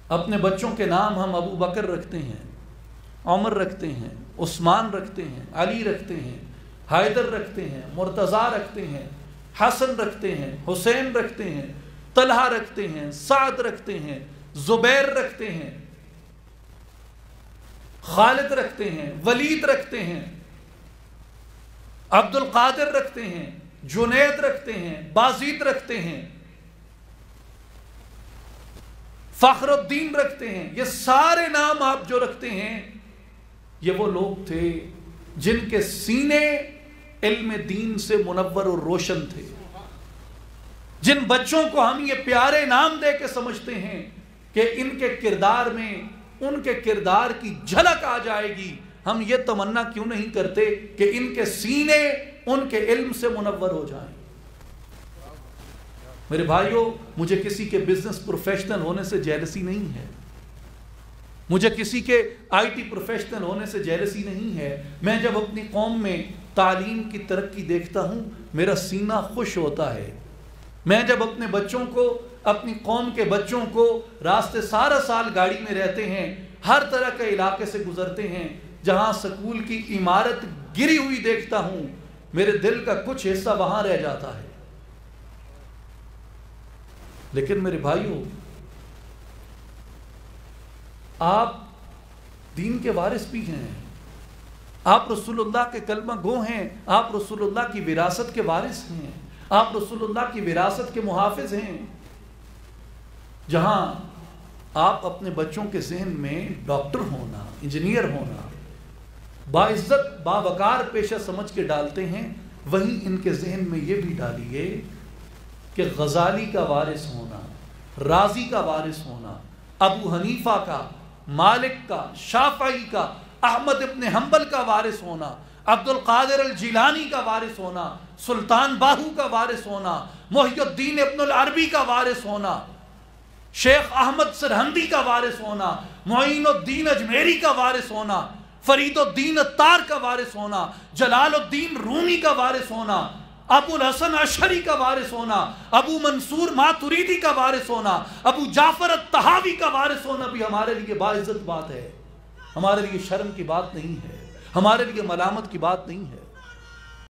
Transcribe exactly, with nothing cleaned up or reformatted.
اپنے بچوں کے نام ہم ابو بکر رکھتے ہیں، عمر رکھتے ہیں، عثمان رکھتے ہیں، علی رکھتے ہیں، حیدر رکھتے ہیں، مرتضیٰ رکھتے ہیں، حسن رکھتے ہیں، حسین رکھتے ہیں، طلحہ رکھتے ہیں، سعد رکھتے ہیں، زبیر رکھتے ہیں، خالد رکھتے ہیں، ولید رکھتے ہیں، عبد القادر رکھتے ہیں، جنید رکھتے ہیں، بازید رکھتے ہیں، فخر الدین رکھتے ہیں۔ یہ سارے نام آپ جو رکھتے ہیں یہ وہ لوگ تھے جن کے سینے علم دین سے منور اور روشن تھے، جن بچوں کو ہم یہ پیارے نام دے کے سمجھتے ہیں کہ ان کے کردار میں ان کے کردار کی جھلک آ جائے گی، ہم یہ تمنا کیوں نہیں کرتے کہ ان کے سینے ان کے علم سے منور ہو جائیں۔ میرے بھائیوں، مجھے کسی کے بزنس پروفیشنل ہونے سے جیلسی نہیں ہے، مجھے کسی کے آئی ٹی پروفیشنل ہونے سے جیلسی نہیں ہے۔ میں جب اپنی قوم میں تعلیم کی ترقی دیکھتا ہوں میرا سینہ خوش ہوتا ہے۔ میں جب اپنے بچوں کو اپنی قوم کے بچوں کو راستے سارا سال گاڑی میں رہتے ہیں، ہر طرح کے علاقے سے گزرتے ہیں، جہاں سکول کی عمارت گری ہوئی دیکھتا ہوں، میرے دل کا کچھ حصہ وہاں رہ جاتا ہے۔ لیکن میرے بھائیوں، آپ دین کے وارث بھی ہیں، آپ رسول اللہ کے کلمہ گو ہیں، آپ رسول اللہ کی وراثت کے وارث ہیں، آپ رسول اللہ کی وراثت کے محافظ ہیں۔ جہاں آپ اپنے بچوں کے ذہن میں ڈاکٹر ہونا، انجینئر ہونا، باعزت باوقار پیشہ سمجھ کے ڈالتے ہیں، وہیں ان کے ذہن میں یہ بھی ڈالیے کہ غزالی کا وارث ہونا، رازی کا وارث ہونا، ابو حنیفہ کا، مالک کا، شافعی کا، احمد ابن حنبل کا وارث ہونا، عبد القادر الجیلانی کا وارث ہونا، سلطان باہو کا وارث ہونا، محی الدین ابن العربی کا وارث ہونا، شیخ احمد سرہندی کا وارث ہونا، معین الدین اجمیری کا وارث ہونا، فرید الدین اتار کا وارث ہونا، جلال الدین رومی کا وارث ہونا، ابو الحسن اشعری کا وارث ہونا، ابو منصور ماتریدی کا وارث ہونا، ابو جعفر الطحاوی کا وارث ہونا بھی ہمارے لیے باعزت بات ہے، ہمارے لیے شرم کی بات نہیں ہے، ہمارے لیے ملامت کی بات نہیں ہے۔